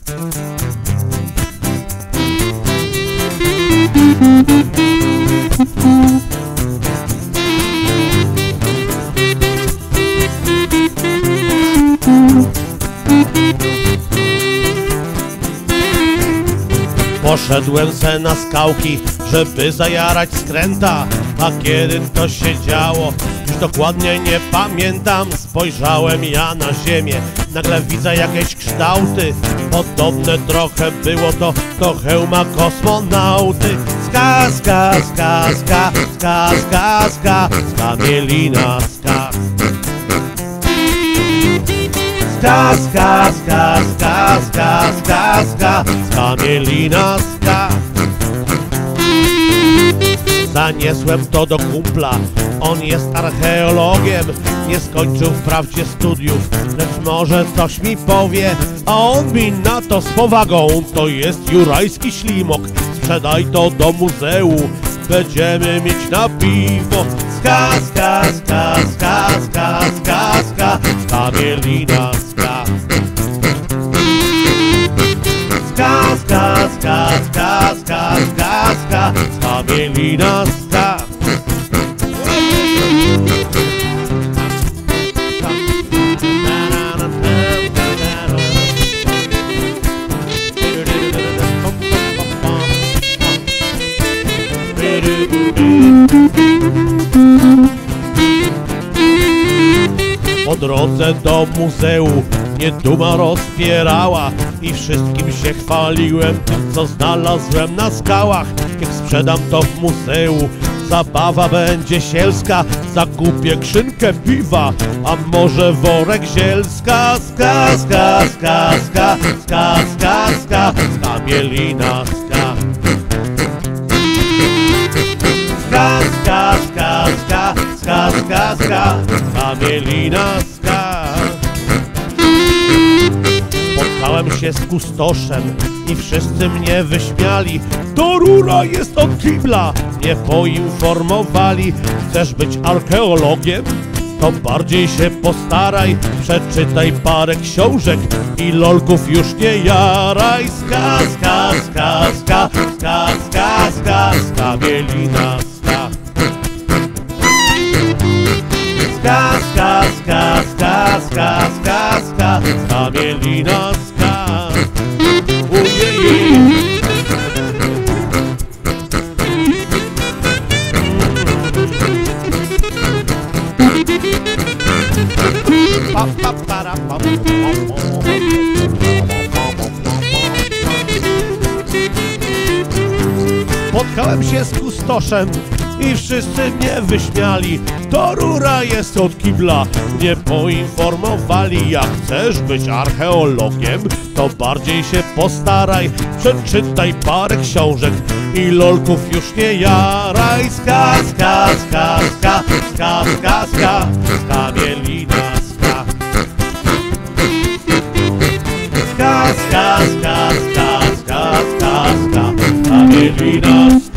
Poszedłem se na skałki, żeby zajarać skręta, a kiedy to się działo, już dokładnie nie pamiętam. Spojrzałem ja na ziemię, nagle widzę jakieś kształty, podobne trochę było to do hełma kosmonauty. Ska, ska, ska, ska, ska, ska, ska, ska, mielina, ska. Ska, ska, ska, ska, ska, ska, ska, ska, mielina, ska. Zaniesłem to do kumpla, on jest archeologiem. Nie skończył wprawdzie studiów, lecz może coś mi powie. A on mi na to z powagą: to jest jurajski ślimok, sprzedaj to do muzeum, będziemy mieć na piwo. Ska, ska, ska, ska, ska, ska, ska, ska, mielina, ska. Ska, ska, ska, ska, ska, ska, ska, ska, mielina, ska. Po drodze do muzeum mnie duma rozpierała i wszystkim się chwaliłem tym, co znalazłem na skałach. Jak sprzedam to w muzeum, zabawa będzie sielska. Zakupię skrzynkę piwa, a może worek zielska. Ska, ska, ska, ska, ska, ska, ska, ska, mielina, ska. Ska, ska, ska, ska, ska, ska, ska, ska, mielina, ska. Spotkałem się z kustoszem i wszyscy mnie wyśmiali. To rura jest od kibla, mnie poinformowali. Chcesz być archeologiem? To bardziej się postaraj. Przeczytaj parę książek i lolków już nie jaraj. Ska, ska, ska, ska, ska, ska, ska, ska, mielina, ska. Ska, ska, ska, ska, ska, ska, ska, ska, mielina, ska. Ujej. Pa, pa, para, pa, pa, spotkałem się z kustoszem i wszyscy mnie wyśmiali. To rura jest od kibla, mnie poinformowali. Jak chcesz być archeologiem, to bardziej się postaraj. Przeczytaj parę książek i lolków już nie jaraj. Ska, ska, ska, ska, ska, ska, ska, ska, mielina, ska. Ska, ska, ska, ska, ska, ska, ska, ska, mielina, ska.